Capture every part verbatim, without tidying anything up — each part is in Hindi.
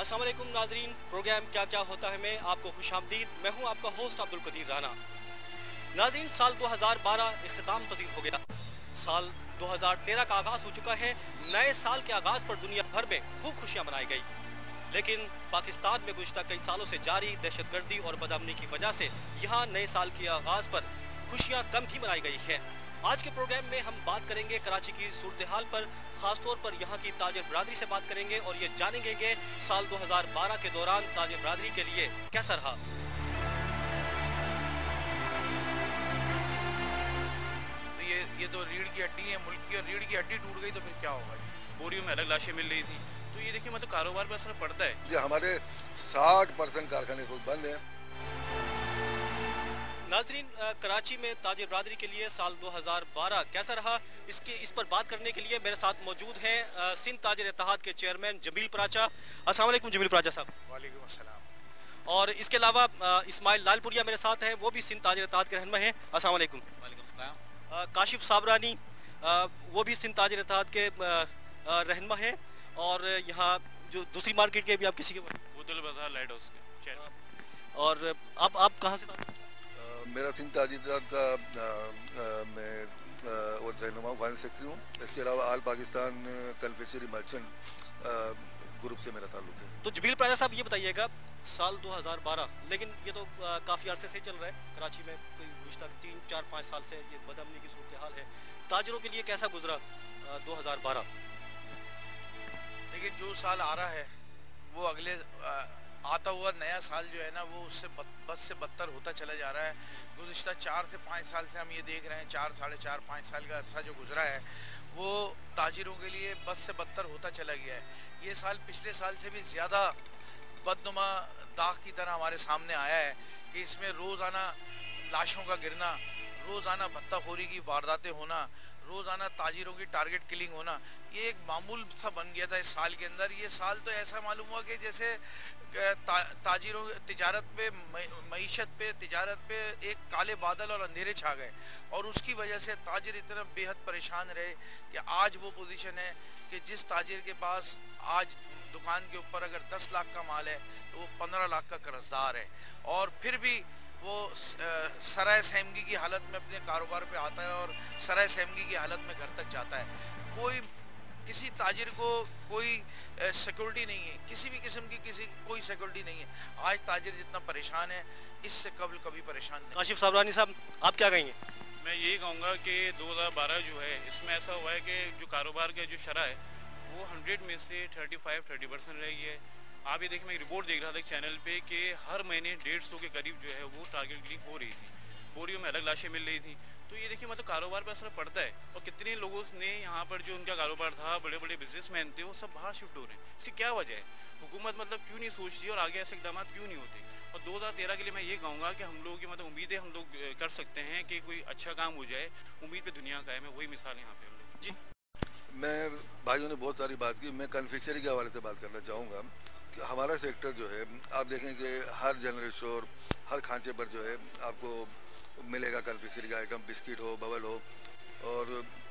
अस्सलाम वालेकुम नाजरीन, प्रोग्राम क्या क्या होता है में आपको खुशामदीद। मैं हूं आपका होस्ट अब्दुल कदीर राना। नाजरीन, साल दो हज़ार बारह इख्तिताम पजीर हो गया। साल दो हज़ार तेरह का आगाज हो चुका है। नए साल के आगाज पर दुनिया भर में खूब खुशियां मनाई गई, लेकिन पाकिस्तान में गुज़श्ता कई सालों से जारी दहशतगर्दी और बदअमनी की वजह से यहाँ नए साल के आगाज पर खुशियां कम ही मनाई गई है। आज के प्रोग्राम में हम बात करेंगे कराची की सूरत हाल पर, खासतौर पर यहाँ की ताजिर बरादरी से बात करेंगे और ये जानेंगे कि साल दो हज़ार बारह के दौरान ताजिर बरादरी के लिए कैसा रहा। तो ये ये तो रीढ़ की हड्डी है मुल्क की, और रीढ़ की हड्डी टूट गई तो फिर क्या होगा। बोरियों में अलग लाशें मिल रही थी, तो ये देखिए मतलब कारोबार पर असर पड़ता है। ये हमारे साठ परसेंट कारखाने तो बंद हैं। नाजरीन, कराची में ताजिर बरादरी के लिए साल दो हज़ार बारह कैसा रहा, इसके इस पर बात करने के लिए मेरे साथ मौजूद हैं सिंध ताजिर इत्तेहाद के चेयरमैन जमील पराचा। अस्सलाम वालेकुम जमील पराचा साहब। वालेकुम अस्सलाम। और इसके अलावा इस्माइल लालपुरिया मेरे साथ हैं, वो भी सिंध ताजिर इत्तेहाद के रहनुमा हैं। अस्सलाम वालेकुम। वालेकुम अस्सलाम। काशिफ साबरानी, वो भी सिंध ताजिर इत्तेहाद के रहनुमा हैं, और यहाँ जो दूसरी मार्केट के भी आप किसी के बुतुल बाजार लाइट हाउस के चेयरमैन। और आप आप कहाँ से? मेरा सिंध ताजिर इत्तेहाद का मैं और रहनुमा फाइनेंस सेक्रेटरी हूँ। इसके अलावा all Pakistan confectionery merchant group से मेरा ताल्लुक है। तो जमील पराजा साहब, ये बताइएगा, साल दो हज़ार बारह, लेकिन ये तो काफ़ी अरसे से चल रहा है कराची में, गुज़श्ता तीन चार पाँच साल से ये बदअमनी की सूरत हाल है। ताजिरों के लिए कैसा गुजरा दो हज़ार बारह? देखिए, जो साल आ रहा है वो अगले आता हुआ नया साल जो है ना, वो उससे बद से बदतर होता चला जा रहा है। गुज़श्ता चार से पाँच साल से हम ये देख रहे हैं, चार साढ़े चार पाँच साल का अरसा जो गुजरा है वो ताजिरों के लिए बद से बदतर होता चला गया है। ये साल पिछले साल से भी ज़्यादा बदनुमा दाग की तरह हमारे सामने आया है कि इसमें रोज़ाना लाशों का गिरना, रोज़ाना भत्ताखोरी की वारदातें होना, रोज़ाना ताजिरों की टारगेट किलिंग होना, ये एक मामूल सा बन गया था इस साल के अंदर। ये साल तो ऐसा मालूम हुआ कि जैसे ता, ताजिरों तिजारत पे, मईशत पे, तिजारत पे एक काले बादल और अंधेरे छा गए, और उसकी वजह से ताजिर इतना बेहद परेशान रहे कि आज वो पोजीशन है कि जिस ताजिर के पास आज दुकान के ऊपर अगर दस लाख का माल है तो वो पंद्रह लाख का कर्जदार है, और फिर भी वो सराय सहमगी की हालत में अपने कारोबार पे आता है और सराय सहमगी की हालत में घर तक जाता है। कोई किसी ताजिर को कोई सिक्योरिटी नहीं है, किसी भी किस्म की किसी कोई सिक्योरिटी नहीं है। आज ताजिर जितना परेशान है, इससे कबल कभी परेशान नहीं। काशिफ साबरानी साहब, आप क्या कहेंगे? मैं यही कहूँगा कि दो हज़ार बारह जो है, इसमें ऐसा हुआ है कि जो कारोबार का जो शरह है वो हंड्रेड में से थर्टी फाइव थर्टी परसेंट रह गई है। आप ये देखिए, मैं एक रिपोर्ट देख रहा था एक चैनल पे कि हर महीने डेढ़ सौ के करीब जो है वो टारगेट किलिंग हो रही थी, बोरियों में अलग लाशें मिल रही थी। तो ये देखिए मतलब कारोबार पर असर पड़ता है, और कितने लोगों ने यहाँ पर जो उनका कारोबार था, बड़े बड़े बिजनेसमैन थे, वो सब बाहर शिफ्ट हो रहे हैं। इसकी क्या वजह है? हुकूमत मतलब क्यों नहीं सोचती और आगे ऐसे इकदाम क्यों नहीं होते? और दो हज़ार तेरह के लिए मैं ये कहूँगा कि हम लोग की मतलब उम्मीदें हम लोग कर सकते हैं कि कोई अच्छा काम हो जाए। उम्मीद पे दुनिया का है, मैं वही मिसाल यहाँ पे हम लोग। जी, मैं भाइयों ने बहुत सारी बात की, मैं कन्फेक्शनरी के हवाले से बात करना चाहूँगा कि हमारा सेक्टर जो है, आप देखें कि हर जनरल स्टोर, हर खांचे पर जो है आपको मिलेगा कन्फेक्शनरी का आइटम, बिस्किट हो, बबल हो, और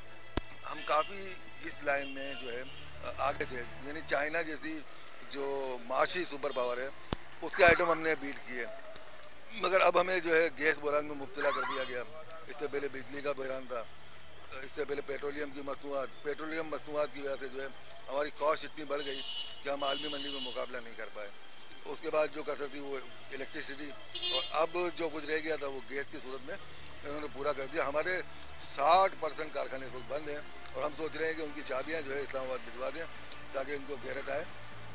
हम काफ़ी इस लाइन में जो है आगे थे। यानी चाइना जैसी जो माशी सुपर पावर है, उसके आइटम हमने बीट किए, मगर अब हमें जो है गैस बहरान में मुब्तला कर दिया गया। इससे पहले बिजली का बहरान था, इससे पहले पेट्रोलियम की मसनूआत पेट्रोलियम मसनूआत की वजह से जो है हमारी कॉस्ट इतनी बढ़ गई कि हम आलमी मंडी में मुकाबला नहीं कर पाए। उसके बाद जो कसर थी वो इलेक्ट्रिसिटी, और अब जो कुछ रह गया था वो गैस की सूरत में इन्होंने पूरा कर दिया। हमारे साठ परसेंट कारखाने इस वक्त बंद हैं, और हम सोच रहे हैं कि उनकी चाबियाँ जो है इस्लामाबाद भिजवा दें ताकि इनको गैरत आए।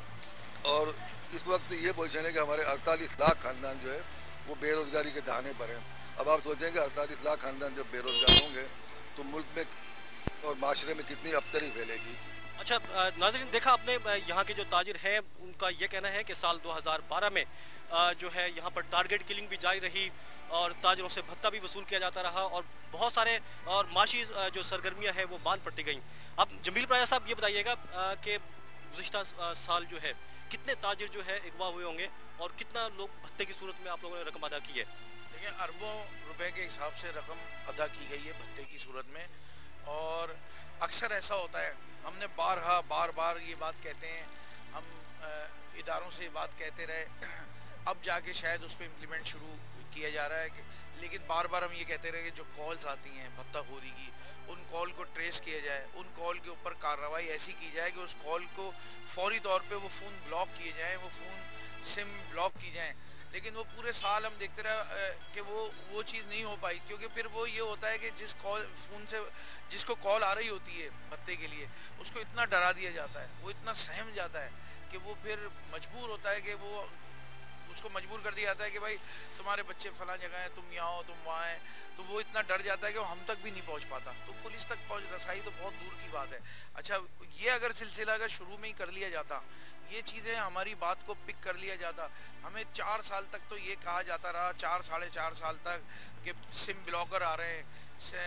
और इस वक्त ये पोजीशन है कि हमारे अड़तालीस लाख खानदान जो है वो बेरोज़गारी के दहाने पर हैं। अब आप सोचें कि अड़तालीस लाख खानदान जब बेरोज़गार होंगे तो मुल्क में और माशरे में कितनी अबतरी फैलेगी। अच्छा नाज़रीन, देखा आपने, यहाँ के जो ताजिर हैं उनका ये कहना है कि साल दो हज़ार बारह में जो है यहाँ पर टारगेट किलिंग भी जारी रही, और ताजिरों से भत्ता भी वसूल किया जाता रहा, और बहुत सारे और माशी जो सरगर्मियाँ हैं वो बांध पड़ती गई। अब जमील पराजा साहब, ये बताइएगा कि गुज़श्ता साल जो है कितने ताजिर जो है अगवा हुए होंगे, और कितना लोग भत्ते की सूरत में आप लोगों ने रकम अदा की है? देखिए, अरबों रुपए के हिसाब से रकम अदा की गई है भत्ते की सूरत में, और अक्सर ऐसा होता है, हमने बारहा बार बार ये बात कहते हैं, हम इदारों से ये बात कहते रहे, अब जाके शायद उस पर इम्प्लीमेंट शुरू किया जा रहा है कि, लेकिन बार बार हम ये कहते रहे कि जो कॉल्स आती हैं भत्ताखोरी की, उन कॉल को ट्रेस किया जाए, उन कॉल के ऊपर कार्रवाई ऐसी की जाए कि उस कॉल को फौरी तौर पे वो फ़ोन ब्लॉक किए जाएँ, वो फ़ोन सिम ब्लॉक की जाएँ। लेकिन वो पूरे साल हम देखते रहे कि वो वो चीज़ नहीं हो पाई, क्योंकि फिर वो ये होता है कि जिस कॉल फ़ोन से जिसको कॉल आ रही होती है भत्ते के लिए, उसको इतना डरा दिया जाता है, वो इतना सहम जाता है कि वो फिर मजबूर होता है कि वो उसको मजबूर कर दिया जाता है कि भाई तुम्हारे बच्चे फला जगह हैं, तुम यहाँ हो, तुम वहाँ हैं, तो वो इतना डर जाता है कि वो हम तक भी नहीं पहुँच पाता। तो पुलिस तक पहुँच रसाई तो बहुत दूर की बात है। अच्छा, ये अगर सिलसिला अगर शुरू में ही कर लिया जाता, ये चीज़ें हमारी बात को पिक कर लिया जाता, हमें चार साल तक तो ये कहा जाता रहा, चार साढ़े चार साल तक कि सिम ब्लॉकर आ रहे हैं, से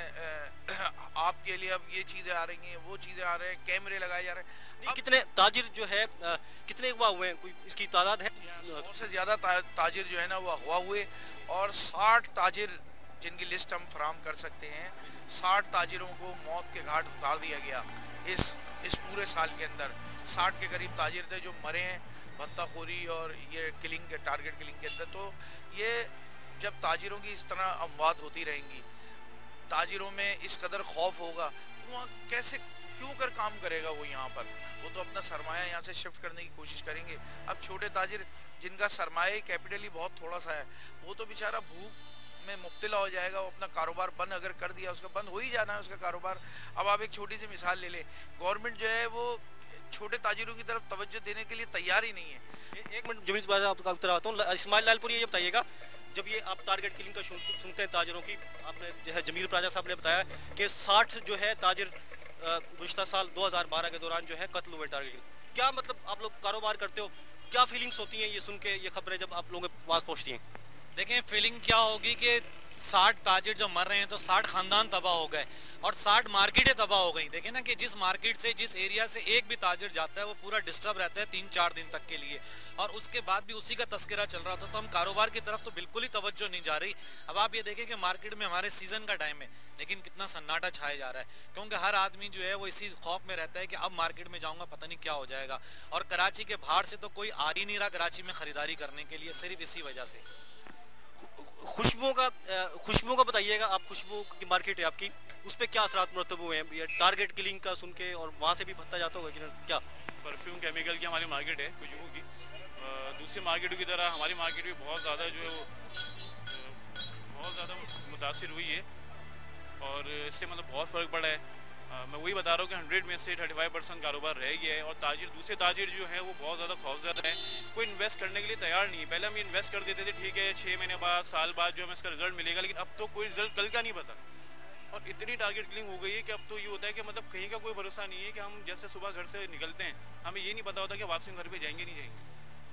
आपके लिए अब ये चीज़ें आ रही हैं, वो चीज़ें आ रहे हैं, कैमरे लगाए जा रहे हैं। अब कितने ताजिर जो है आ, कितने अगवा हुए हैं, कोई इसकी तादाद है? सौ से ज़्यादा ता, ताजिर जो है ना वो अगवा हुए, और साठ ताजिर जिनकी लिस्ट हम फराम कर सकते हैं, साठ ताजिरों को मौत के घाट उतार दिया गया इस इस पूरे साल के अंदर। साठ के करीब ताजिर थे जो मरे हैं भत्ताखोरी और ये किलिंग के टारगेट किलिंग के अंदर। तो ये जब ताजिरों की इस तरह अमवात होती रहेंगी, ताजिरों में इस कदर खौफ होगा, तो वहाँ कैसे क्यों कर काम करेगा वो यहाँ पर? वो तो अपना सरमाया यहाँ से शिफ्ट करने की कोशिश करेंगे। अब छोटे ताजिर जिनका सरमाया कैपिटल ही बहुत थोड़ा सा है, वो तो बेचारा भूख में मुब्तला हो जाएगा। वो अपना कारोबार बंद अगर कर दिया, उसका बंद हो ही जाना है उसका कारोबार। अब आप एक छोटी सी मिसाल ले लें, गवर्नमेंट जो है वो छोटे ताजिरों की तरफ तवज्जो देने के लिए तैयार ही नहीं है। एक मिनट जमीन बात आपका उत्तर आता हूँ। इस्माइल लालपुरी ये बताइएगा, जब ये आप टारगेट किलिंग का सुनते हैं ताजिरों की, आपने जो है जमील प्राजा साहब ने बताया कि साठ जो है ताजिर गुज़श्ता साल दो हज़ार बारह के दौरान जो है कत्ल हुए टारगेट। क्या मतलब आप लोग कारोबार करते हो, क्या फीलिंग्स होती हैं ये सुन के, ये खबरें जब आप लोगों के पास पहुँचती हैं? देखें, फीलिंग क्या होगी कि साठ ताजिर जो मर रहे हैं तो साठ खानदान तबाह हो गए और साठ मार्केटें तबाह हो गई। देखें ना कि जिस मार्केट से, जिस एरिया से एक भी ताजिर जाता है वो पूरा डिस्टर्ब रहता है तीन चार दिन तक के लिए, और उसके बाद भी उसी का तस्करा चल रहा था। तो हम कारोबार की तरफ तो बिल्कुल ही तवज्जो नहीं जा रही। अब आप ये देखें कि मार्केट में हमारे सीजन का टाइम है, लेकिन कितना सन्नाटा छाया जा रहा है, क्योंकि हर आदमी जो है वो इसी खौफ में रहता है कि अब मार्केट में जाऊँगा पता नहीं क्या हो जाएगा। और कराची के बाहर से तो कोई आ ही नहीं रहा कराची में ख़रीदारी करने के लिए, सिर्फ इसी वजह से। खुशबुओं का खुशबुओं का बताइएगा, आप खुशबू की मार्केट है आपकी, उस पर क्या असरात मुरतब हुए हैं? ये टारगेट किलिंग का सुन के, और वहाँ से भी भत्ता जाता होगा कि क्या? परफ्यूम केमिकल की हमारी मार्केट है खुशबू की। दूसरी मार्केटों की तरह हमारी मार्केट भी बहुत ज़्यादा जो है वो बहुत ज़्यादा मुतासिर हुई है, और इससे मतलब बहुत फ़र्क पड़ा है। आ, मैं वही बता रहा हूँ कि हंड्रेड में से थर्टी फाइव परसेंट कारोबार रह गया है, और ताजिर दूसरे ताजिर जो है वो बहुत ज़्यादा खौफजदा हैं, कोई इन्वेस्ट करने के लिए तैयार नहीं है। पहले हम इन्वेस्ट कर देते थे, ठीक है छः महीने बाद साल बाद जो हमें इसका रिजल्ट मिलेगा, लेकिन अब तो कोई रिजल्ट कल का नहीं पता। और इतनी टारगेट किलिंग हो गई है कि अब तो ये होता है कि मतलब कहीं का कोई भरोसा नहीं है कि हम जैसे सुबह घर से निकलते हैं, हमें ये नहीं पता होता कि वापसी घर पर जाएंगे नहीं जाएंगे।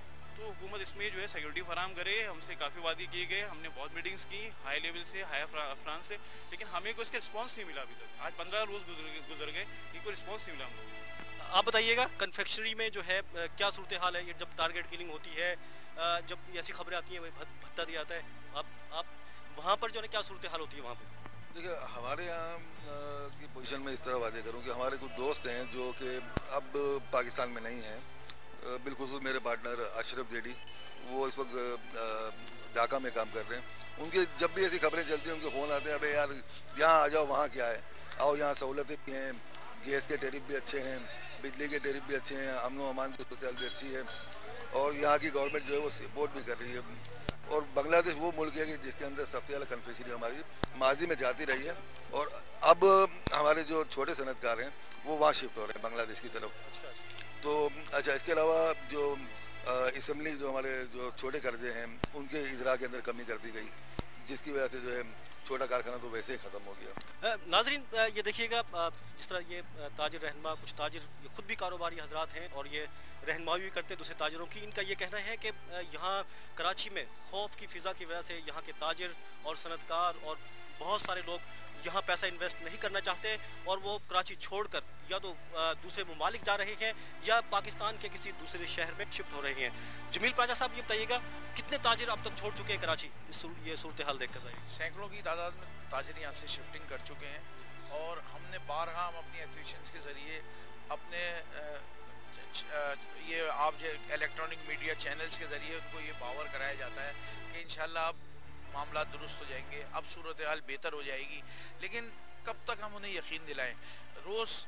तो हुकूमत इसमें जो है सिक्योरिटी फराम करे। हमसे काफ़ी वादे किए गए, हमने बहुत मीटिंग्स की हाई लेवल से, हाई अफरान से, लेकिन हमें कोई इसका रिस्पांस नहीं मिला अभी तक। आज पंद्रह रोज़ गुजर गुजर गए, कोई रिस्पांस नहीं मिला हम लोगों को। आप बताइएगा कन्फेक्शनरी में जो है क्या सूरत हाल है? ये जब टारगेट किलिंग होती है, जब ऐसी खबरें आती हैं, भत्ता दिया जाता है, आप आप वहाँ पर जो है क्या सूरत हाल होती है वहाँ पर? देखिए, हमारे यहाँ की पोजीशन में इस तरह वादे करूँ कि हमारे कुछ दोस्त हैं जो कि अब पाकिस्तान में नहीं हैं, बिल्कुल मेरे पार्टनर अशरफ जेडी, वो इस वक्त ढाका में काम कर रहे हैं। उनके जब भी ऐसी खबरें चलती हैं उनके फ़ोन आते हैं, अबे यार यहाँ आ जाओ, वहाँ क्या है, आओ यहाँ सहूलतें भी हैं, गैस के टेरिफ भी अच्छे हैं, बिजली के टेरिफ भी अच्छे हैं, अमन अमान की सूरत भी अच्छी है, और यहाँ की गवर्नमेंट जो है वो सपोर्ट भी कर रही है। और बांग्लादेश वो मुल्क है कि जिसके अंदर सबसे ज़्यादा कन्फेक्शनरी हमारी माजी में जाती रही है, और अब हमारे जो छोटे सनतकार हैं वो वहाँ शिफ्ट हो रहे हैं बांग्लादेश की तरफ। तो अच्छा, इसके अलावा जो असम्बली जो हमारे जो छोटे कर्जे हैं उनके इजरा के अंदर कमी कर दी गई, जिसकी वजह से जो है छोटा कारखाना तो वैसे ही ख़त्म हो गया। नाजरीन, ये देखिएगा, जिस तरह ये ताजिर रहनुमा, कुछ ताजिर ये खुद भी कारोबारी हजरात हैं और ये रहनुमाई भी करते हैं दूसरे ताजिरों की। इनका ये कहना है कि यहाँ कराची में खौफ की फ़िज़ा की वजह से यहाँ के ताजिर और सनतकार और बहुत सारे लोग यहाँ पैसा इन्वेस्ट नहीं करना चाहते, और वो कराची छोड़कर या तो दूसरे ममालिक जा रहे हैं या पाकिस्तान के किसी दूसरे शहर में शिफ्ट हो रहे हैं। जमील प्राजा साहब, ये बताइएगा कितने ताजिर अब तक छोड़ चुके हैं कराची, इस ये सूरत हाल देख कर? सैकड़ों की तादाद में ताजिर यहाँ से शिफ्टिंग कर चुके हैं, और हमने बारहा हम अपनी एसोसिएशन के ज़रिए अपने ये आप जो इलेक्ट्रॉनिक मीडिया चैनल्स के ज़रिए उनको ये बावर कराया जाता है कि इंशाल्लाह अब मामला दुरुस्त हो जाएंगे, अब सूरत हाल बेहतर हो जाएगी। लेकिन कब तक हम उन्हें यकीन दिलाएं? रोज़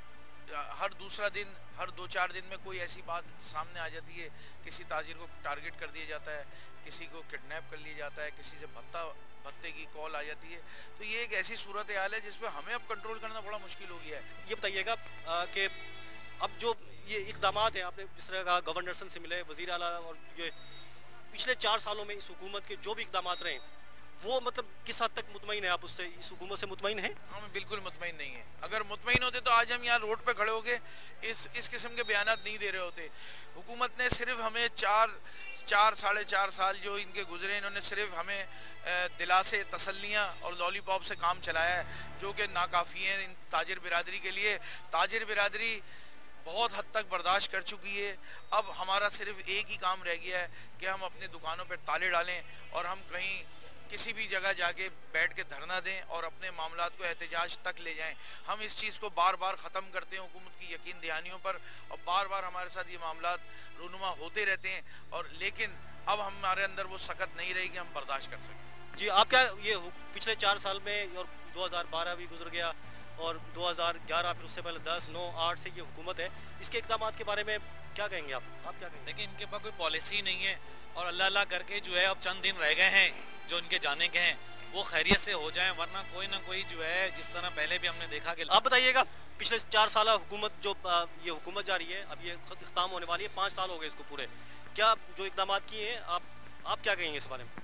हर दूसरा दिन, हर दो चार दिन में कोई ऐसी बात सामने आ जाती है, किसी ताजिर को टारगेट कर दिया जाता है, किसी को किडनैप कर लिया जाता है, किसी से भत्ता भत्ते की कॉल आ जाती है। तो ये एक ऐसी सूरत हाल है जिसपे हमें अब कंट्रोल करना बड़ा मुश्किल हो गया है। ये बताइएगा कि अब जो ये इकदाम हैं, आपने जिस तरह का गवर्नर से मिले, वज़ीर आला, और ये पिछले चार सालों में इस हुकूमत के जो भी इकदाम रहे वो मतलब किस हद तक मुतमईन है आप उससे, इस हुकूमत से मुतमईन है? हम बिल्कुल मुतमईन नहीं है। अगर मुतमईन होते तो आज हम यहाँ रोड पे खड़े होके इस इस किस्म के बयानात नहीं दे रहे होते। हुकूमत ने सिर्फ हमें चार चार साढ़े चार साल जो इनके गुजरे, इन्होंने सिर्फ हमें दिलासे, तसल्लियाँ और लॉलीपॉप से काम चलाया है, जो कि नाकाफ़ी हैं इन ताजिर बिरादरी के लिए। ताजिर बिरादरी बहुत हद तक बर्दाश्त कर चुकी है। अब हमारा सिर्फ एक ही काम रह गया है कि हम अपनी दुकानों पर ताले डालें और हम कहीं किसी भी जगह जाके बैठ के धरना दें और अपने मामलात को एहतजाज तक ले जाएं। हम इस चीज़ को बार बार ख़त्म करते हैं हुकूमत की यकीन दहानियों पर, और बार बार हमारे साथ ये मामलात रूनुमा होते रहते हैं, और लेकिन अब हमारे अंदर वो सकत नहीं रही कि हम बर्दाश्त कर सकें। जी, आप क्या ये पिछले चार साल में, और दो हज़ार बारह भी गुजर गया और दो हज़ार ग्यारह, फिर उससे पहले दस, नौ, आठ से ये हुकूमत है, इसके इक़दामात के बारे में क्या कहेंगे आप आप क्या कहेंगे? देखिए, इनके पास कोई पॉलिसी नहीं है, और अल्लाह अल्लाह करके जो है अब चंद दिन रह गए हैं जो इनके जाने के हैं, वो खैरियत से हो जाएं, वरना कोई ना कोई जो है, जिस तरह पहले भी हमने देखा कि आप बताइएगा, पिछले चार साल हुकूमत जो ये हुकूमत जा रही है, अब ये इख्तिताम होने वाली है, पाँच साल हो गए इसको पूरे, क्या जो इकदाम किए हैं आप आप क्या कहेंगे इस बारे में?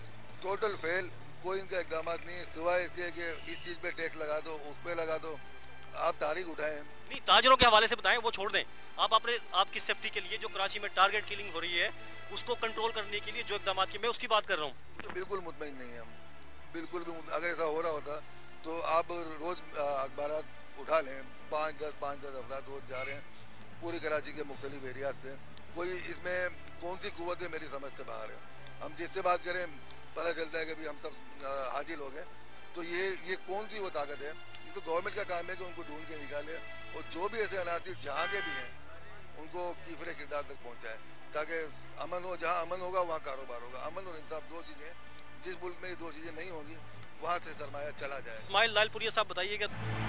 टोटल फेल, कोई इनका इकदाम नहीं है, सिवाय इसके कि इस चीज़ पे टैक्स लगा दो, उस पर लगा दो, आप तारीख उठाएं। नहीं, ताजरों के हवाले से बताएं, वो छोड़ दें। आप अपने आपकी सेफ्टी के लिए जो कराची में टारगेट किलिंग हो रही है उसको कंट्रोल करने के लिए जो इकदाम किए, मैं उसकी बात कर रहा हूँ। तो बिल्कुल मुतमईन नहीं है हम, बिल्कुल भी। अगर ऐसा हो रहा होता तो आप रोज़ अखबार उठा लें, पाँच दस पाँच दस अफराद रोज़ जा रहे हैं पूरी कराची के मुख्तलिफ एरिया से। कोई इसमें कौन सी कुव्वत है मेरी समझ से बाहर है। हम जिससे बात करें पता चलता है कि भाई हम सब हाजिर हो गए, तो ये ये कौन सी वो ताकत है? ये तो गवर्नमेंट का काम है कि उनको ढूंढ के निकाले, और जो भी ऐसे अनासिर जहाँ के भी हैं उनको कीफरे किरदार तक पहुँचाए, ताकि अमन हो। जहाँ अमन होगा वहाँ कारोबार होगा। अमन और इंसाफ दो चीज़ें, जिस मुल्क में ये दो चीज़ें नहीं होंगी वहाँ से सरमाया चला जाए। इस्माइल लालपुरिया साहब बताइएगा।